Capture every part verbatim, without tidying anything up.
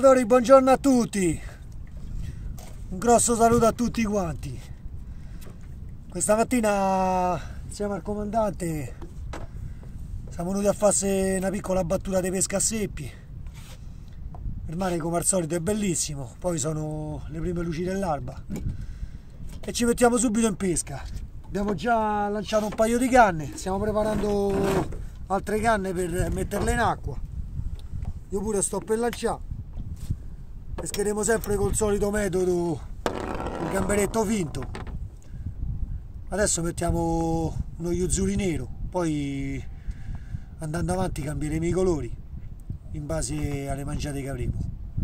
pescatori, buongiorno a tutti, un grosso saluto a tutti quanti. Questa mattina insieme al comandante siamo venuti a farsi una piccola battuta di pesca a seppie. Il mare come al solito è bellissimo, poi sono le prime luci dell'alba e ci mettiamo subito in pesca. Abbiamo già lanciato un paio di canne, stiamo preparando altre canne per metterle in acqua. Io pure sto per lanciare. Pescheremo sempre col solito metodo, il gamberetto finto. Adesso mettiamo uno yuzzuri nero, poi andando avanti cambieremo i colori in base alle mangiate che avremo.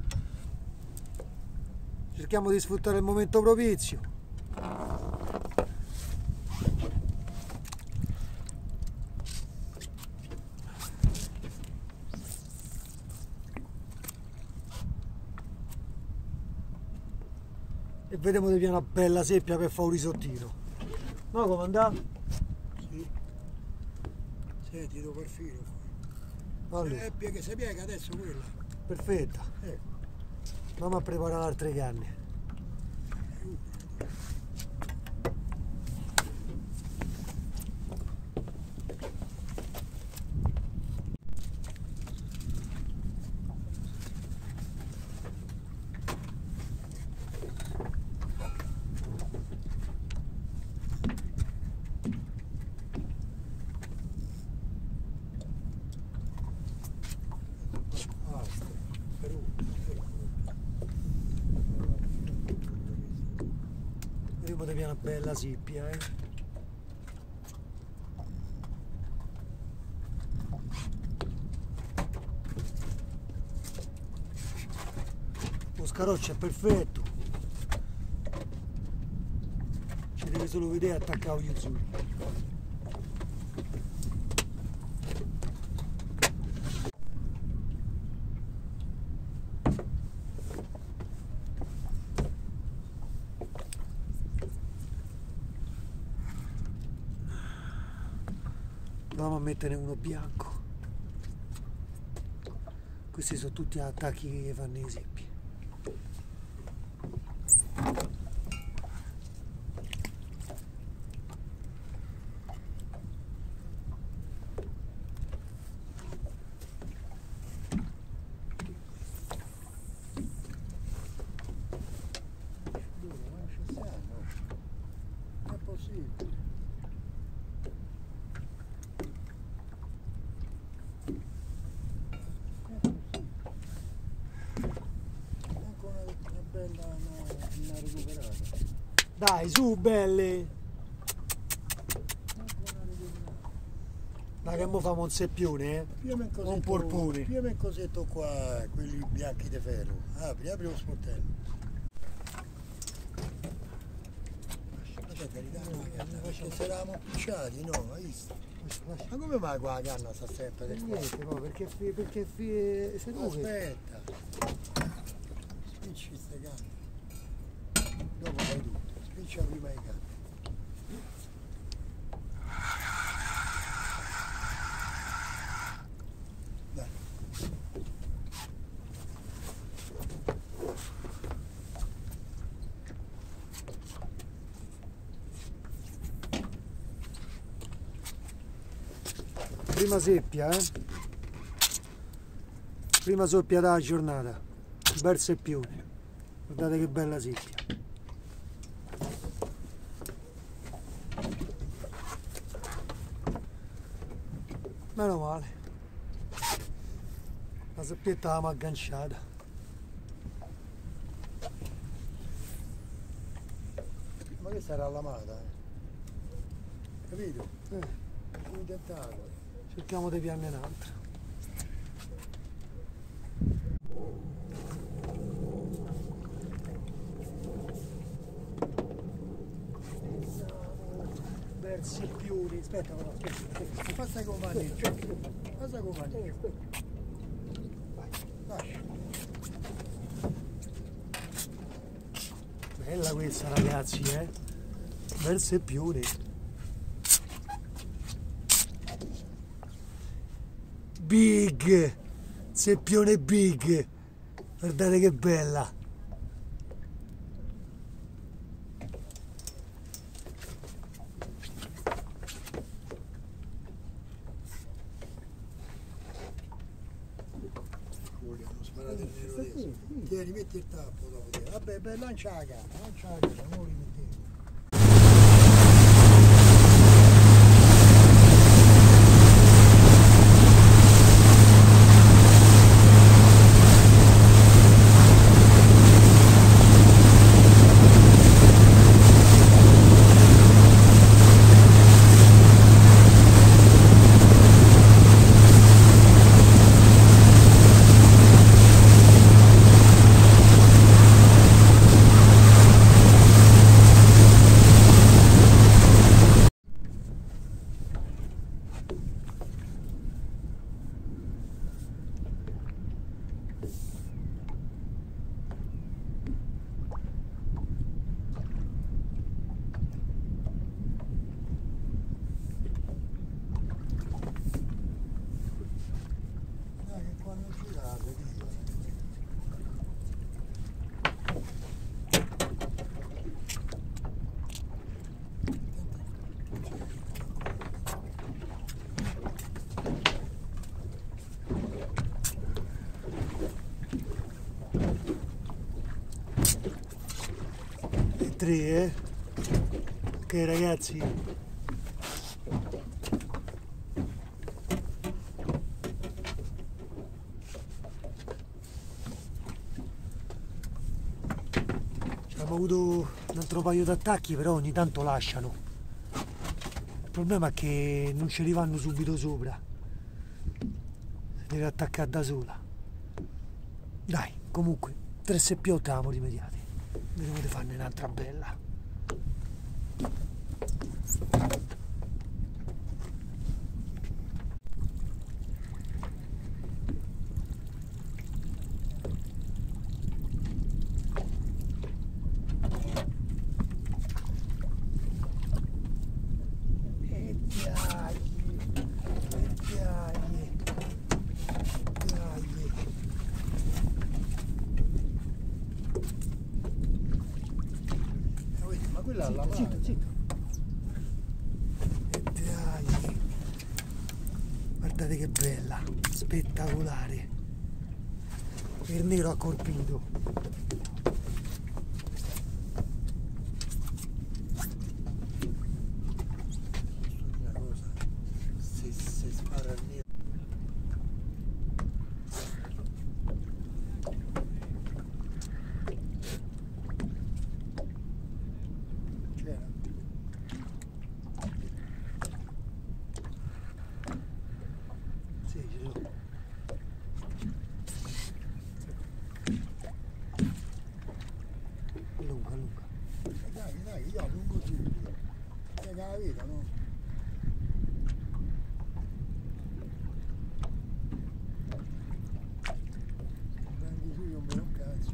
Cerchiamo di sfruttare il momento propizio. E vediamo di una bella seppia per fare un risottino. No, comandante? Sì. Senti, devo per filo. Allora. Seppia che si piega adesso quella. Perfetta. Ecco. Andiamo a preparare altre canne. Vediamo di una bella seppia, eh. Lo scaroccio è perfetto. Ci deve solo vedere attaccare gli azzurri. Andiamo a mettere uno bianco. Questi sono tutti attacchi che fanno i seppie. Non è possibile. Dai, su, belle! Dai, che mo famo un seppione, eh? Un, un porpone. Piame il cosetto qua, quelli bianchi di ferro. Apri, apri lo sportello. Lascia caricare la canna, perché se eravamo pucciati, no? Hai visto? Ma come mai qua la canna sta sempre del Niente, no, perché perché se tu aspetta. Spicci queste canne. Dopo fai tu. Spiccia prima i canne. Dai. Prima seppia, eh? Prima seppia della giornata. Un bel seppione. Guardate che bella seppia. Meno male, la seppietta l'abbiamo agganciata. Ma questa era lamata, eh? Capito? Eh, Un tentacolo. cerchiamo di piarne un'altra. Seppioni, aspetta, però, aspetta, aspetta. Passa con vaniglia, passa con vaniglia. Lascia. Bella questa, ragazzi, eh? Bel seppione. Big, seppione big. Guardate che bella. Vogliamo sparare il nero adesso. Tieni, metti il tappo dopo. Vabbè, beh, lancia la canna, lancia la canna, non li mettiamo. Tre, eh? Ok ragazzi. Abbiamo avuto un altro paio di attacchi, però ogni tanto lasciano. Il problema è che non ci rivanno subito sopra. Si deve attaccare da sola. Dai, comunque, tre seppiotte l'abbiamo rimediati. Vedremo di farne un'altra bella. E dai, e dai, dai. Ma quella alla mano. Zitto, zitto. E dai. Guardate che bella, spettacolare. Il nero ha colpito. Una cosa, se, se spara il nero. C'era. Sì, ce l'ho. Lunga, lunga. Dai, dai, io lungo subito. Che la vita, no? Vengo su, io me lo cazzo.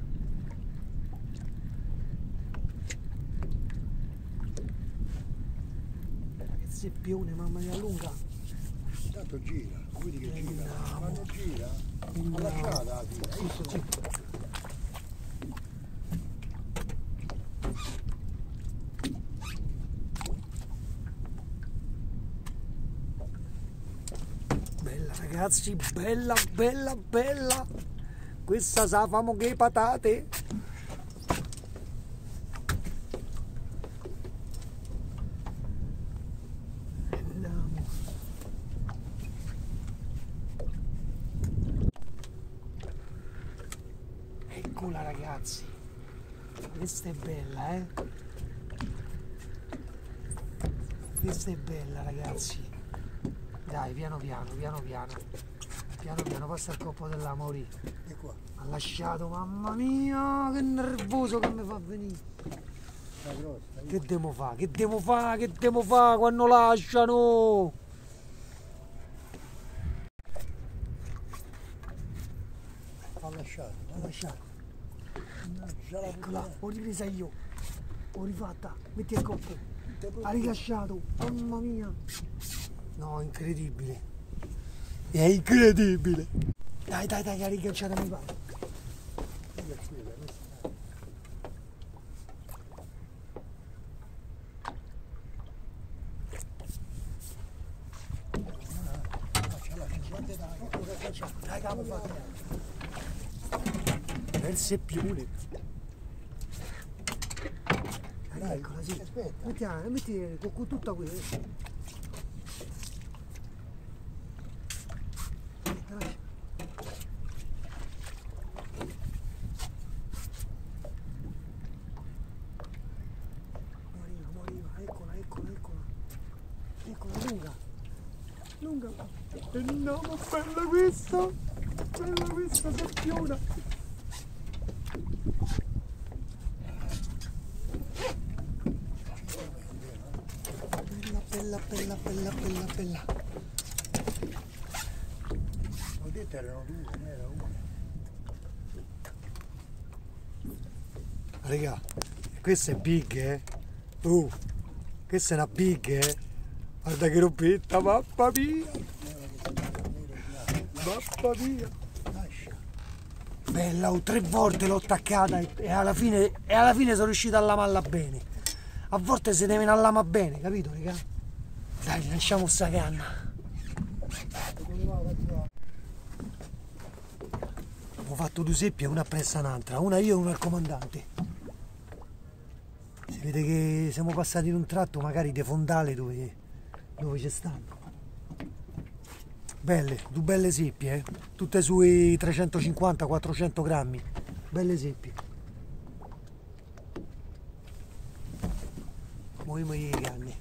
Che seppione, mamma mia, lunga. Tanto gira, vedi che gira. Andiamo. Quando gira, Andiamo. ha lasciata la tira. Zitto, zitto. Bella ragazzi, bella, bella, bella. Questa sa famo che patate. Andiamo. Eccola ragazzi. Questa è bella, eh. Questa è bella ragazzi. Dai, piano piano, piano piano. Piano piano, passa il coppo dell'amore. E qua, Ha lasciato, mamma mia, che nervoso che mi fa venire. la grossa. Che devo fare? Che devo fare? Che devo fare quando lasciano? Ha lasciato. Ha lasciato. Già la Eccola, ho ripresa io. Ho rifatta. Metti il coppo. Ha rilasciato. Mamma mia. No, incredibile. È incredibile. Dai, dai, dai, ha rigacciato mi pare. meglio è quella, questa. Lascia, lascia, guarda, dai, dai, capo, fate. Il seppione. Dai, eccola, sì. Aspetta. Metti, metti con, con tutta quella. Dai. Moriva, moriva, eccola, eccola, eccola. Eccola, lunga. Lunga. E no, ma bella questa. Bella questa seppiona. Bella, bella, bella, bella, bella. Ho detto erano due, non era una. Raga, questa è big, eh? Oh, questa è una big, eh? Guarda che robetta, mamma mia! Mamma mia! Lascia. Bella, oh, tre volte l'ho attaccata e, e, alla fine, e alla fine sono riuscito a lamarla bene. A volte si deve allama bene, capito, raga? Dai, lanciamo sta canna. Abbiamo fatto due seppie, una appresso un'altra, una io e una al comandante. Si vede che siamo passati in un tratto magari di fondale dove, dove ci stanno. Belle, due belle seppie, eh? Tutte sui trecentocinquanta quattrocento grammi. Belle seppie. Muoviamo i canne.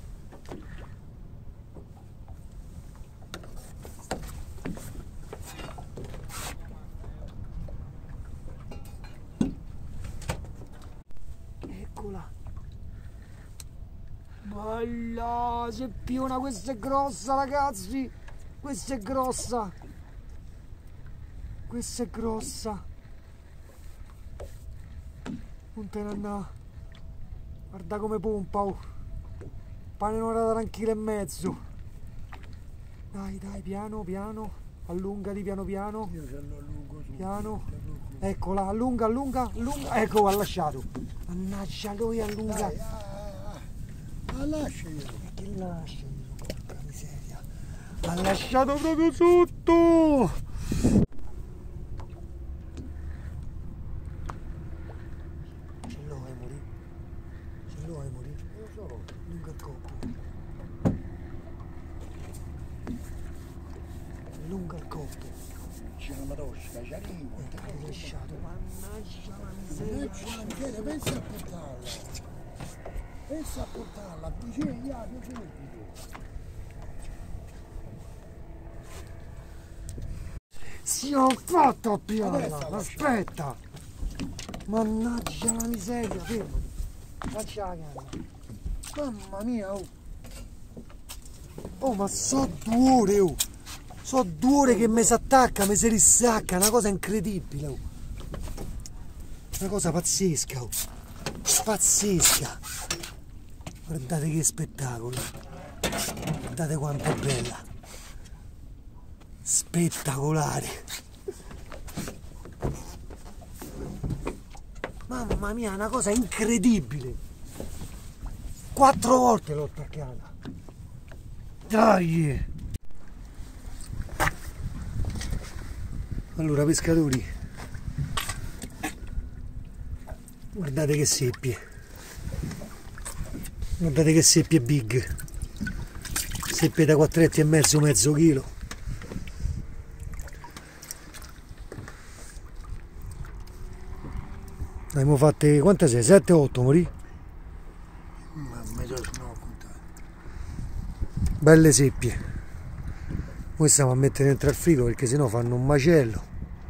Eccola. Bella, seppiona, questa è grossa, ragazzi. Questa è grossa. Questa è grossa. Non te ne andà. Guarda come pompa, oh. Pane un'ora tranquilla e mezzo. Dai, dai, piano, piano. Allungati piano piano. Io ce l'ho lungo su. Piano. Eccola, allunga, allunga, allunga. Ecco, ha lasciato. Mannaggia, lui allunga. Dai, ah, ah, lascia io. E che lascia? Porca miseria. Ha lasciato proprio sotto. Ce l'ho, eh, morì. Ce l'ho, eh, morì. Lo so. Lunga il coppo. Lunga il coppo. C'è una madosca, ci arrivo. Hai lasciato, mannaggia la miseria. Mannaggia la miseria, pensa a portarla. Pensa a portarla, vicino agli altri subito. Sì, ho fatto a piano. Adesso Aspetta. Mannaggia la miseria, fermati. Faccia la canna. Mamma mia, oh. Oh, ma so due ore, oh. So due ore che mi si attacca, mi si rissacca, una cosa incredibile, oh. Una cosa pazzesca, oh. Pazzesca. Guardate che spettacolo. Guardate quanto è bella. Spettacolare. Mamma mia, una cosa incredibile. Quattro volte l'ho attaccata. Dai! Allora, pescatori, guardate che seppie. Guardate che seppie big. Seppie da quattretti e mezzo, mezzo chilo. Abbiamo fatte, quante sei? sette otto, morì? Ma me lo sono contato. Belle seppie. Noi stiamo a mettere dentro al frigo perché sennò fanno un macello.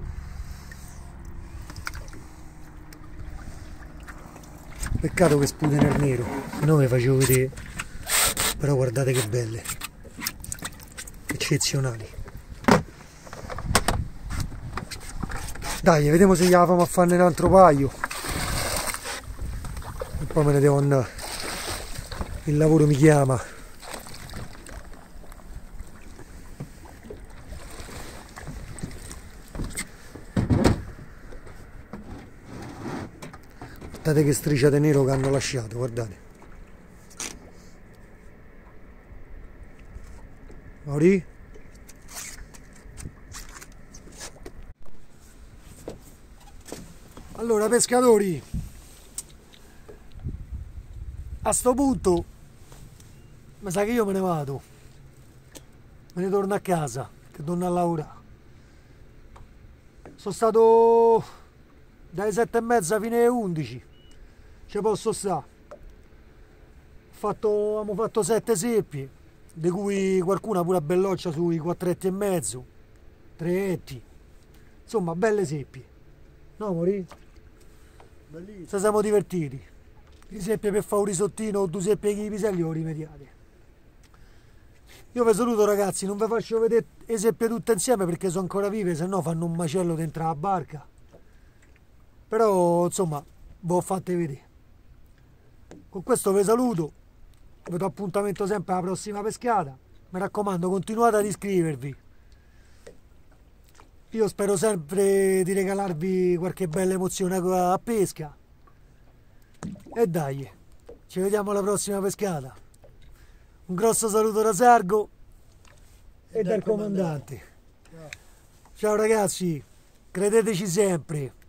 Peccato che sputa nel nero, se no ve facevo vedere. Però guardate che belle. Eccezionali. Dai, vediamo se gliela famo a farne un altro paio. E poi me ne devo andare. Il lavoro mi chiama. Guardate che strisciate nero che hanno lasciato, guardate. Mauri? Allora pescatori, a sto punto mi sa che io me ne vado, me ne torno a casa, che torno a lavorare. Sono stato dalle sette e mezza fino alle undici, ci posso stare. Fatto, abbiamo fatto sette seppie, di cui qualcuna pure a belloccia sui quattretti e mezzo, treetti, insomma belle seppie, no Mori? Bellissimo. Ci siamo divertiti. Le seppie per fare un risottino o due seppie di piselli ho rimediate. Io vi saluto ragazzi, non vi faccio vedere le seppie tutte insieme perché sono ancora vive, se no fanno un macello dentro la barca. Però insomma ve l'ho fatte vedere. Con questo vi saluto, vi do appuntamento sempre alla prossima pescata. Mi raccomando, continuate ad iscrivervi. Io spero sempre di regalarvi qualche bella emozione a pesca. E dai, ci vediamo alla prossima pescata. Un grosso saluto da Sargo e, e dal comandante. Ciao. Ciao ragazzi, credeteci sempre.